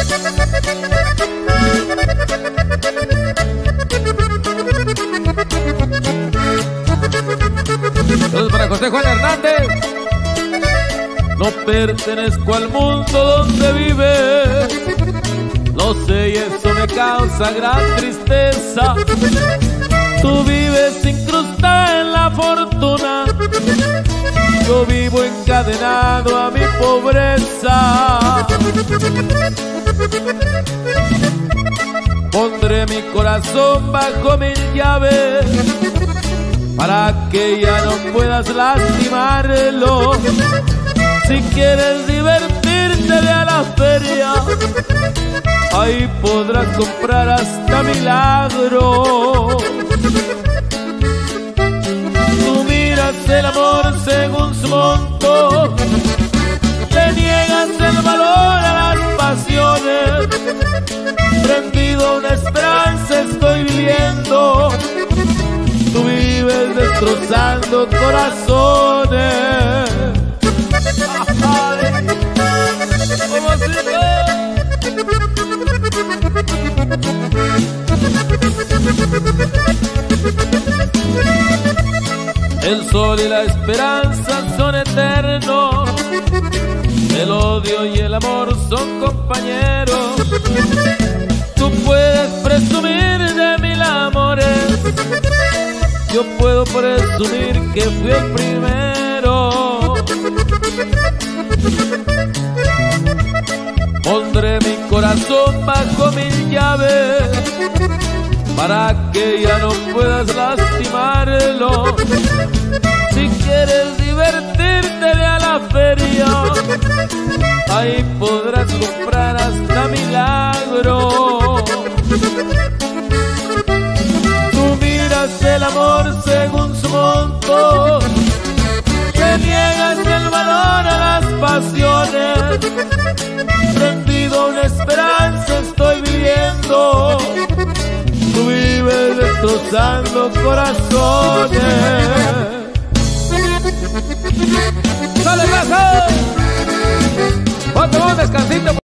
Saludos para José Juan Hernández. No pertenezco al mundo donde vive, lo sé y eso me causa gran tristeza. Tú vives incrustada en la fortuna, yo vivo encadenado a mi pobreza. Pondré mi corazón bajo mil llaves para que ya no puedas lastimarlo. Si quieres divertirte, ve a la feria, ahí podrás comprar hasta milagro. Tú miras el amor según su monto, le niegas el valor a las pasiones. Prendido a una esperanza estoy viviendo, tú vives destrozando corazones. El sol y la esperanza son eternos, el odio y el amor son compañeros. Tú puedes presumir de mil amores, yo puedo presumir que fui el primero. Pondré mi corazón bajo mil llaves para que ya no puedas lastimarlo. Si quieres divertirte, ve a la feria, ahí podrás comprar hasta milagro. Tú miras el amor según su monto, le niegas el valor a las pasiones. Prendido a una esperanza estoy viviendo, tú vives destrozando corazones. ¡Sale, raza! ¡Ponte un descansito!